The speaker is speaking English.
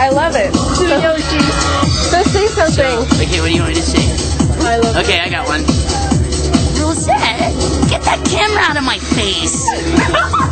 I love it. Yoshi. So say something. Okay, what do you want me to say? I love it. Okay, I got one. Rosette, get that camera out of my face.